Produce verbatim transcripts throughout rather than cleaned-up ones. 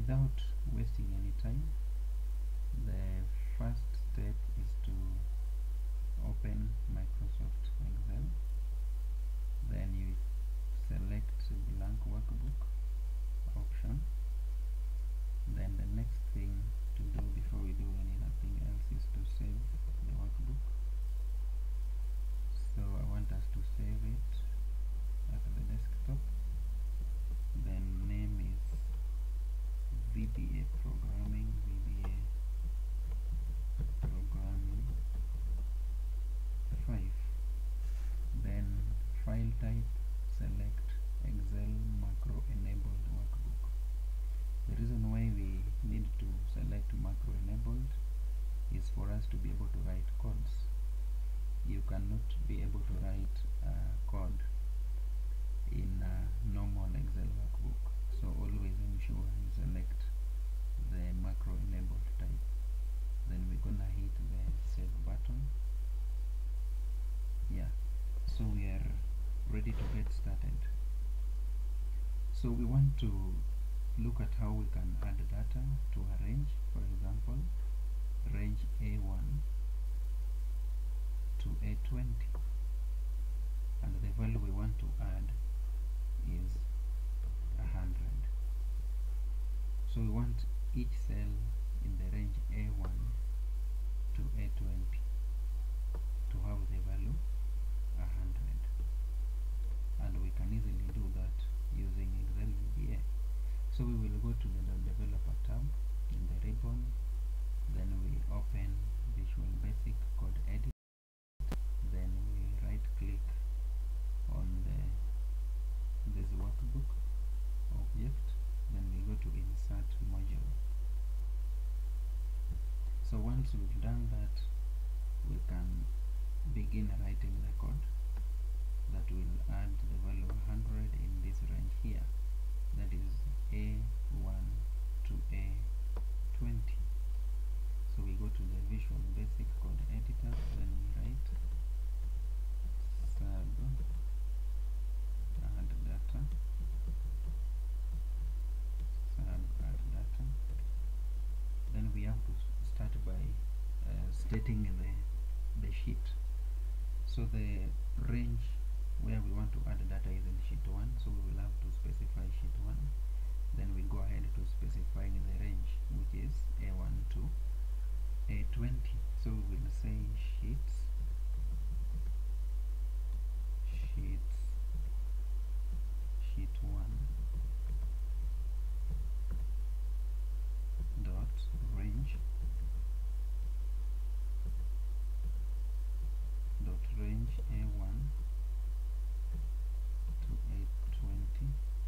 without wasting any time, the first step is to open Microsoft Excel. Then you select blank workbook option. Then the next thing to do before we do anything else is to save the workbook. So I want us to save it at the desktop. Then name is V B A programming, V B A programming five. Then file type, select Excel macro enabled workbook. The reason why we need to select macro enabled is for us to be able to write codes. You cannot be able to write uh, code in a normal Excel workbook, so always ensure you select the macro enabled type. Then we're gonna hit the save button. Yeah, so we are ready to get started. So we want to look at how we can add data to a range. For example, range A one to A twenty, and the value we want to add is one hundred. So we want each cell in the range A one to A twenty to have the value one hundred, and we can easily do that using Excel V B A. So we will go to the developer tab in the ribbon, then we open Visual Basic Code Edit, then we right click on the this workbook object, then we go to insert module. So once we've done that, we can begin writing the code that will add the value one hundred in this range here, that is A one to A twenty. So we go to the Visual Basic Code Editor, then we write sub add data, sub add data. Then we have to start by uh, stating the the sheet. So the range where we want to add data is in sheet one, so we will have to specify sheet one. Then we go ahead to specify the range, which is A one to A twenty. So we will say sheets sheets sheet one dot range dot range A one to A twenty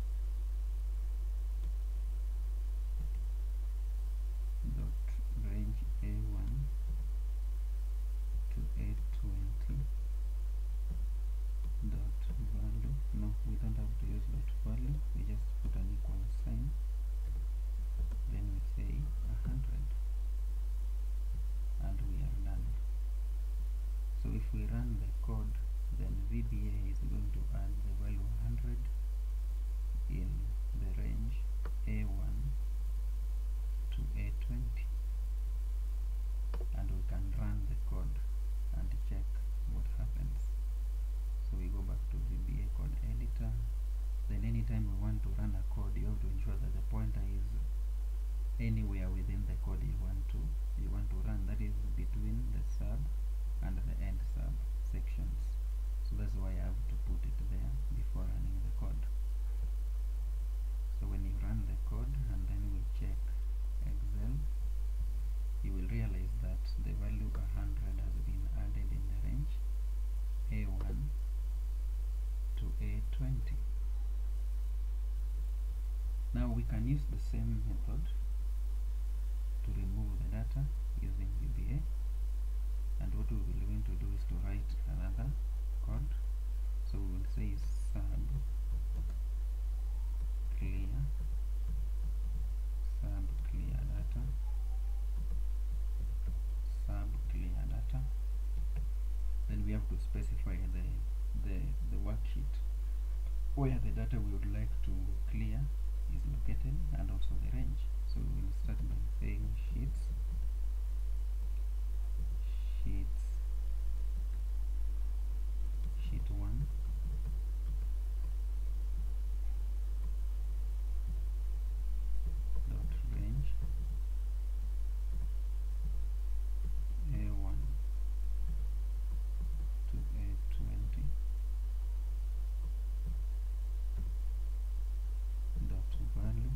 dot range A one to A twenty dot value. No, we don't have to use dot value, we just put an equal sign, then we say one hundred, and we are done. So if we run the code, then V B A is going to add the value one hundred in the range A one to A twenty, and we can run the code and check what happens. So we go back to V B A Code Editor. Then anytime we want to run a code, you have to ensure that the pointer is anywhere within the code you want to you want to run, that is between the sub and the end sub sections. So that's why I have to put it there before running the code. So when you run the code and then we check Excel, you will realize that the value one hundred has been added in the range A one to A twenty. Now we can use the same method to remove the data using V B A, and what we will going to do is to write another code. So we will say sub clear sub clear data sub clear data. Then we have to specify the the the worksheet where the data we would like to clear is located, and also the range. So we'll start by saying sheets sheets sheet one dot range A one to A twenty dot value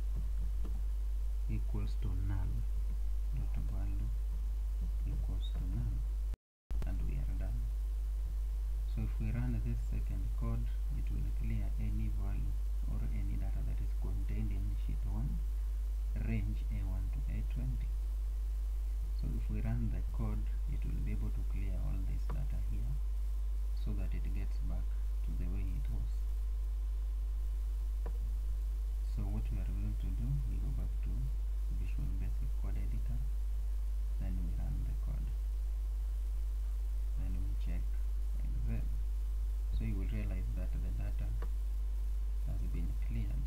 equals to null. Dot value equals to null, and we are done. So if we run this second code, it will clear any value or any data that is contained in sheet one, range A one to A twenty. So if we run the code, it will be able to clear all this data here so that it gets back to the way it was. So what we are going to do, we go back to Visual Basic Code Editor, then we run the code, then we check Excel. So you will realize that the data has been cleared.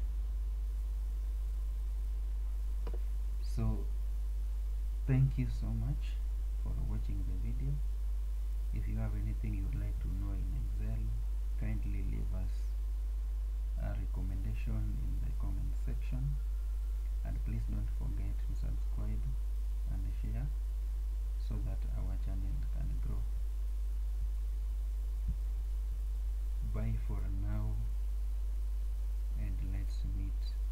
So thank you so much for watching the video. If you have anything you would like to know in Excel, kindly leave us a recommendation in the comment section, and please don't forget to subscribe and share so that our channel can grow. Bye for now, and let's meet